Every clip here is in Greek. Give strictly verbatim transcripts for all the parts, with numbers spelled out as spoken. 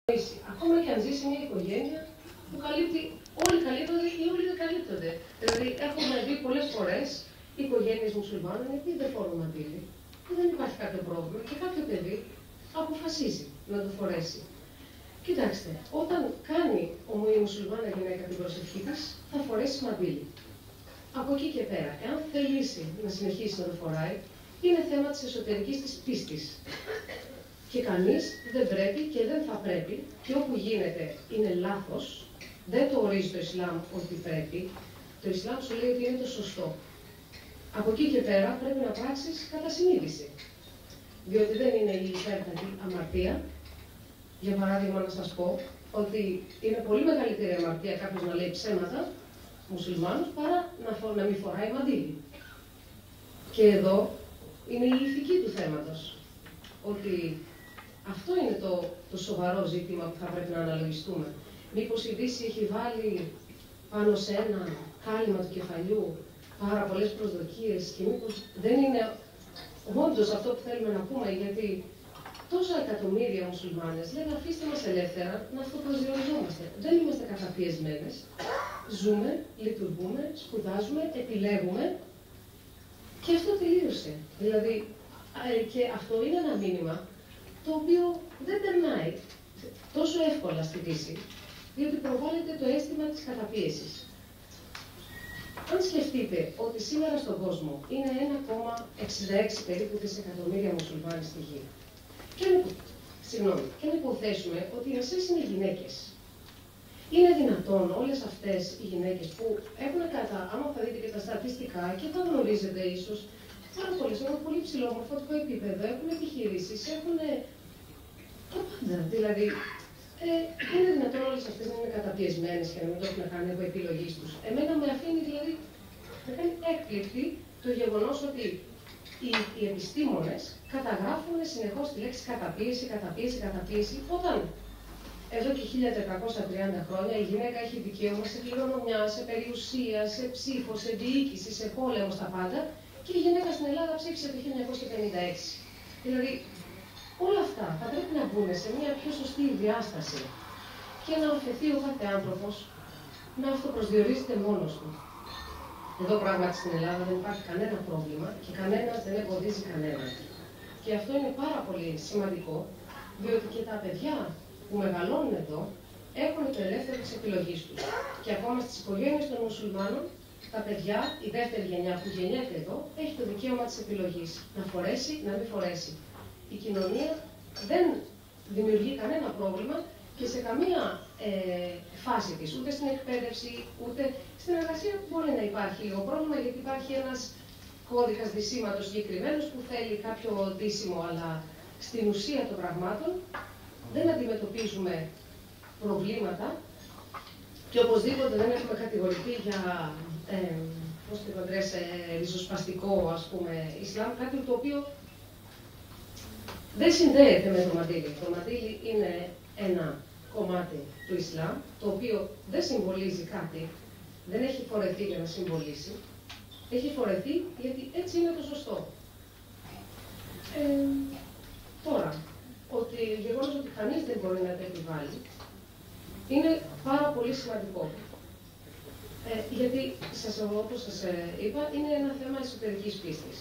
Ακόμα και αν ζει σε μια οικογένεια που καλύπτει όλοι καλύπτονται ή όλοι δεν καλύπτονται. Δηλαδή, έχουμε δει πολλές φορές οικογένειες μουσουλμάνων οι οποίοι δεν φορούν μαντίλι και δεν υπάρχει κάποιο πρόβλημα και κάποιο παιδί αποφασίζει να το φορέσει. Κοιτάξτε, όταν κάνει η μουσουλμάνα γυναίκα την προσευχή της, θα φορέσει μαντίλι. Από εκεί και πέρα, εάν θελήσει να συνεχίσει να το φοράει, είναι θέμα της εσωτερικής της πίστης. Και κανείς δεν πρέπει και δεν θα πρέπει, και όπου γίνεται είναι λάθος, δεν το ορίζει το Ισλάμ ότι πρέπει, το Ισλάμ σου λέει ότι είναι το σωστό. Από εκεί και πέρα πρέπει να πράξεις κατά συνείδηση. Διότι δεν είναι η υπέρτατη αμαρτία. Για παράδειγμα, να σας πω ότι είναι πολύ μεγαλύτερη αμαρτία κάποιος να λέει ψέματα, μουσουλμάνους, παρά να, φο να μην φοράει μαντίλι. Και εδώ είναι η ηθική του θέματος. Ότι αυτό είναι το, το σοβαρό ζήτημα που θα πρέπει να αναλογιστούμε. Μήπως η Δύση έχει βάλει πάνω σε ένα κάλυμα του κεφαλιού πάρα πολλές προσδοκίες και μήπως δεν είναι όντως αυτό που θέλουμε να πούμε, γιατί τόσα εκατομμύρια μουσουλμάνες λένε αφήστε μας ελεύθερα να αυτοπροσδιοριζόμαστε. Δεν είμαστε καταπιεσμένες. Ζούμε, λειτουργούμε, σπουδάζουμε, επιλέγουμε και αυτό τελείωσε. Δηλαδή, και αυτό είναι ένα μήνυμα το οποίο δεν περνάει τόσο εύκολα στη Δύση, διότι προβάλλεται το αίσθημα της καταπίεσης. Αν σκεφτείτε ότι σήμερα στον κόσμο είναι ένα κόμμα εξήντα έξι περίπου δισεκατομμύρια μουσουλμάνοι στη γη, και να, συγγνώμη, και να υποθέσουμε ότι οι μισές είναι γυναίκες, είναι δυνατόν όλες αυτές οι γυναίκες που έχουν κατά, άμα θα δείτε και τα στατιστικά και τα γνωρίζετε ίσως, πάρα πολλές έχουν πολύ ψηλό μορφωτικό επίπεδο, έχουν επιχειρήσεις, έχουν τα πάντα. Δηλαδή, ε, είναι δυνατόν όλες αυτές να είναι καταπιεσμένες και να μην το έχουν κάνει από επιλογή τους. Εμένα με αφήνει δηλαδή, με κάνει έκπληκτη το γεγονός ότι οι, οι επιστήμονες καταγράφουν συνεχώς τη λέξη καταπίεση, καταπίεση, καταπίεση, όταν εδώ και χίλια τετρακόσια τριάντα χρόνια η γυναίκα έχει δικαίωμα σε κληρονομιά, σε περιουσία, σε ψήφο, σε διοίκηση, σε πόλεμο, στα πάντα, και η γυναίκα στην Ελλάδα ψήφισε το χίλια εννιακόσια πενήντα έξι. Δηλαδή, όλα αυτά θα πρέπει να μπουν σε μια πιο σωστή διάσταση και να αφαιθεί ο κάθε άνθρωπος να αυτοπροσδιορίζεται μόνος του. Εδώ πράγματι στην Ελλάδα δεν υπάρχει κανένα πρόβλημα και κανένας δεν εμποδίζει κανέναν. Και αυτό είναι πάρα πολύ σημαντικό, διότι και τα παιδιά που μεγαλώνουν εδώ έχουν το ελεύθερο της επιλογής τους. Και ακόμα στις οικογένειες των μουσουλμάνων, τα παιδιά, η δεύτερη γενιά που γεννιέται εδώ, έχει το δικαίωμα της επιλογής. Να φορέσει, να μην φορέσει. Η κοινωνία δεν δημιουργεί κανένα πρόβλημα και σε καμία ε, φάση της, ούτε στην εκπαίδευση, ούτε στην εργασία μπορεί να υπάρχει λίγο πρόβλημα, γιατί υπάρχει ένας κώδικας δυσίματος συγκεκριμένος που θέλει κάποιο ντύσιμο, αλλά στην ουσία των πραγμάτων δεν αντιμετωπίζουμε προβλήματα και οπωσδήποτε δεν έχουμε κατηγορηθεί για ε, πώς το είπα, σε ριζοσπαστικό, ας πούμε, Ισλάμ, κάτι το οποίο δεν συνδέεται με το μαντίλι. Το μαντίλι είναι ένα κομμάτι του Ισλάμ, το οποίο δεν συμβολίζει κάτι, δεν έχει φορεθεί για να συμβολήσει, έχει φορεθεί γιατί έτσι είναι το σωστό. Ε, τώρα, ότι γεγονός ότι κανείς δεν μπορεί να το επιβάλλει, είναι πάρα πολύ σημαντικό. Ε, γιατί, σας, όπως σας είπα, είναι ένα θέμα εσωτερικής πίστης.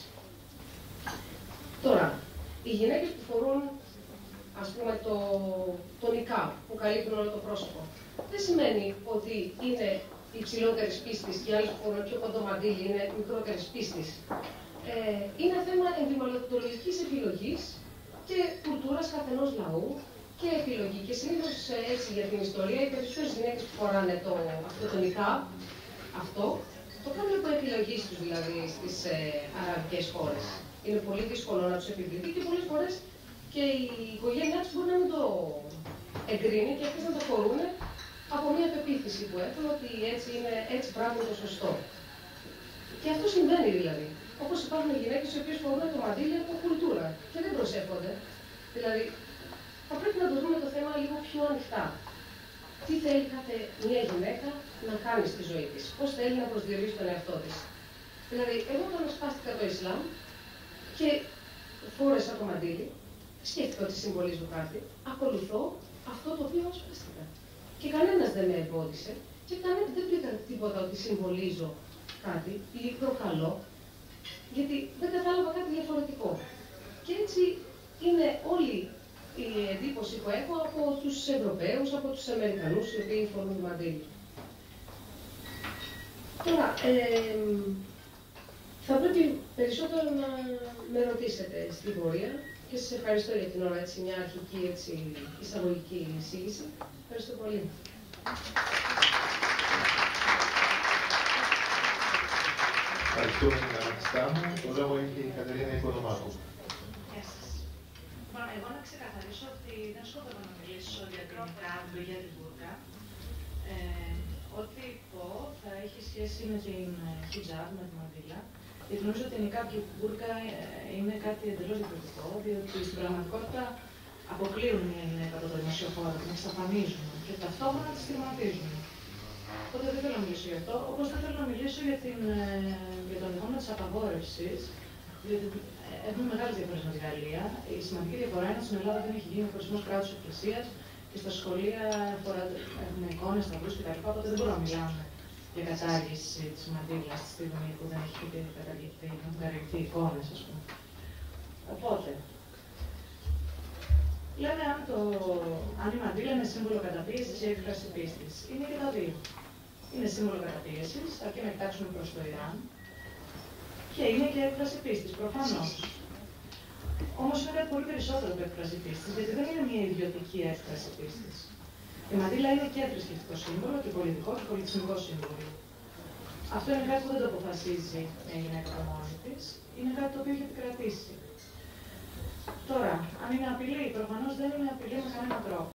Τώρα, οι γυναίκες που φορούν, ας πούμε, το, το νικάπ, που καλύπτουν όλο το πρόσωπο, δεν σημαίνει ότι είναι υψηλότερης πίστης και οι άλλοι που φορούν πιο κοντό μαντίλι είναι μικρότερης πίστης. Ε, είναι θέμα ενδυμολογικής επιλογής και κουλτούρας καθενός λαού και επιλογή. Και συνήθως έτσι για την ιστορία, οι περισσότερες γυναίκες που φοράνε το, αυτό το νικάπ, αυτό, το κάνουν από επιλογή τους δηλαδή στις ε, αραβικές χώρες. Είναι πολύ δύσκολο να τους επιβληθεί και πολλές φορές και η οικογένειά τους μπορεί να μην το εγκρίνει και αυτές να το φορούν από μια πεποίθηση που έχουν ότι έτσι, είναι, έτσι πράγμα το σωστό. Και αυτό συμβαίνει δηλαδή. Όπως υπάρχουν γυναίκες οι οποίες φορούν το μαντίλι από κουλτούρα και δεν προσέχονται. Δηλαδή, θα πρέπει να το δούμε το θέμα λίγο πιο ανοιχτά. Τι θέλει κάθε μια γυναίκα να κάνει στη ζωή της, πώς θέλει να προσδιορίσει τον εαυτό της. Δηλαδή, εγώ όταν ασπάστηκα το Ισλάμ και φόρεσα το μαντίλι, σκέφτηκα ότι συμβολίζω κάτι, ακολουθώ αυτό το οποίο ασπάστηκα. Και κανένας δεν με εμπόδισε και κανένα, δεν βρήκα τίποτα ότι συμβολίζω κάτι ή προκαλώ, γιατί δεν κατάλαβα κάτι διαφορετικό. Και έτσι είναι όλη η εντύπωση που έχω από τους Ευρωπαίους, από τους Αμερικανούς, οι οποίοι φορούν μαντήλι. Τώρα, ε, θα πρέπει περισσότερο να με ρωτήσετε στην πορεία και σας ευχαριστώ για την ώρα, έτσι, μια αρχική έτσι, εισαγωγική εισήγηση. Ευχαριστώ πολύ. Ευχαριστούμε την Στάμου. Το λόγο έχει η Κατερίνα Οικονομάκου. Γεια σας. Εγώ να ξεκαθαρίσω ότι δεν σκοπεύω να μιλήσω για την Hijab ή για την μπουρκα. Ε, ό,τι πω θα έχει σχέση με την Hijab, με την μαντήλα. Γιατί νομίζω ότι η Hijab και η μπουρκα είναι κάτι εντελώς διαφορετικό, διότι στην πραγματικότητα αποκλείουν μια γυναίκα από το δημοσίο χώρο, την εξαφανίζουν και ταυτόχρονα τη στιγματίζουν. Οπότε δεν θέλω να μιλήσω γι' αυτό, όπως δεν θέλω να μιλήσω για, την, για τον ενδεχόμενο της απαγόρευσης, διότι έχουμε μεγάλες διαφορές με τη Γαλλία. Η σημαντική διαφορά είναι ότι στην Ελλάδα δεν έχει γίνει ο χωρισμός κράτους εκκλησίας και στα σχολεία έχουμε εικόνες, σταυρούς κτλ. Οπότε δεν μπορούμε να μιλάμε για κατάργηση της μαντήλας στη στιγμή που δεν έχει καταργηθεί, να έχουν καταργηθεί εικόνες, ας πούμε. Οπότε, λέμε αν, το, αν η μαντήλα είναι σύμβολο καταπίεσης ή έκφραση πίστης. Είναι και τα δύο. Είναι σύμβολο καταπίεσης, αρκεί να κοιτάξουμε προς το Ιράν, και είναι και έκφραση πίστης, προφανώς. Όμως είναι κάτι πολύ περισσότερο από έκφραση πίστης, γιατί δεν είναι μια ιδιωτική έκφραση πίστης. Η μαντήλα είναι και θρησκευτικό σύμβολο, και πολιτικό και πολιτισμικό σύμβολο. Αυτό είναι κάτι που δεν το αποφασίζει μια γυναίκα από μόνη της, είναι κάτι το οποίο έχει επικρατήσει. Τώρα, αν είναι απειλή, προφανώς δεν είναι απειλή με κανέναν τρόπο.